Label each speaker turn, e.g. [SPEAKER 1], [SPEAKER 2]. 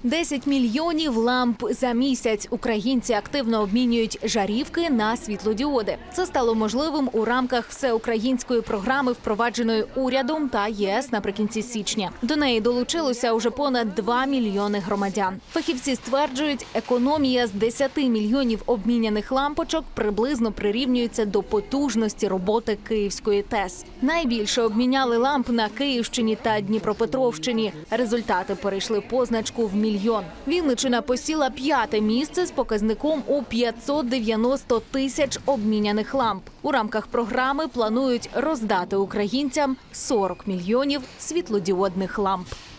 [SPEAKER 1] 10 мільйонів ламп за місяць. Українці активно обмінюють жарівки на світлодіоди. Це стало можливим у рамках всеукраїнської програми, впровадженої урядом та ЄС наприкінці січня. До неї долучилося уже понад 2 мільйони громадян. Фахівці стверджують, економія з 10 мільйонів обміняних лампочок приблизно прирівнюється до потужності роботи Київської ТЕС. Найбільше обміняли ламп на Київщині та Дніпропетровщині. Результати перейшли позначку в мільйон. Вінниччина посіла 5-те місце з показником у 590 тисяч обміняних ламп. У рамках програми планують роздати українцям 40 мільйонів світлодіодних ламп.